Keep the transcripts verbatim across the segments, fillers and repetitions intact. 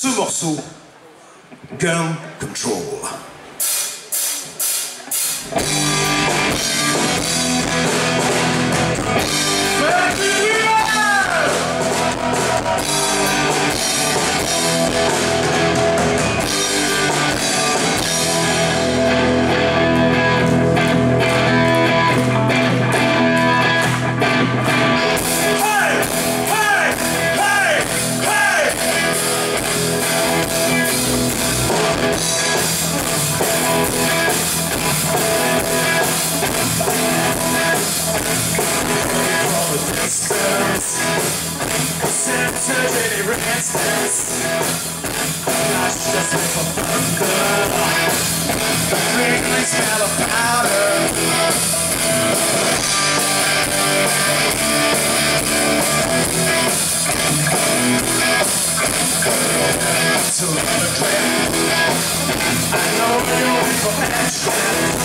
ce morceau, Gun Control. Smell of powder. To the grave, I know you're information.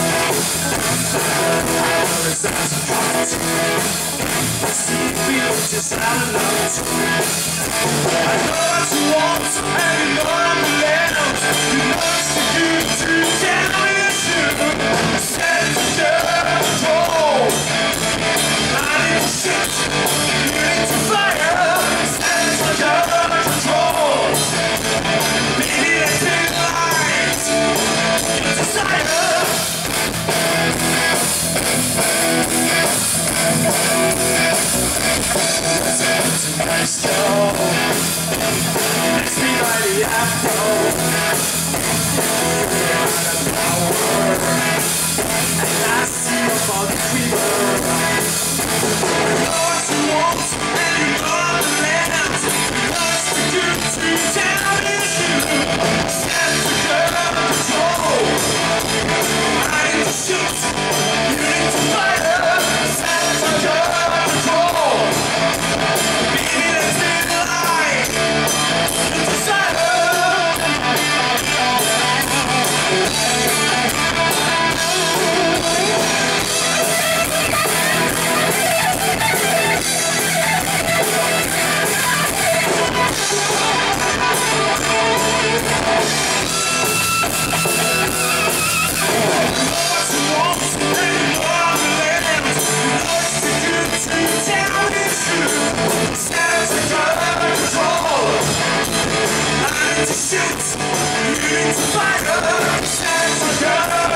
Power is as a cut. See people just out of luck. I know what you want, and you know I'm the land. You know it's for you to tell me the truth. Set to control. I need to shoot. You need to fire. Set to control. Baby, let's be light. Desire. Nice show. Let's be by the afro. You're out of power, and I see about the fever. You know what you want, and you know I'm the land. What's the good to tell me the truth? Set to control. I need to shoot. You need to fire. Set to control. Baby, let's be the light. Desire. Shoot! You need to fire! Stand for God!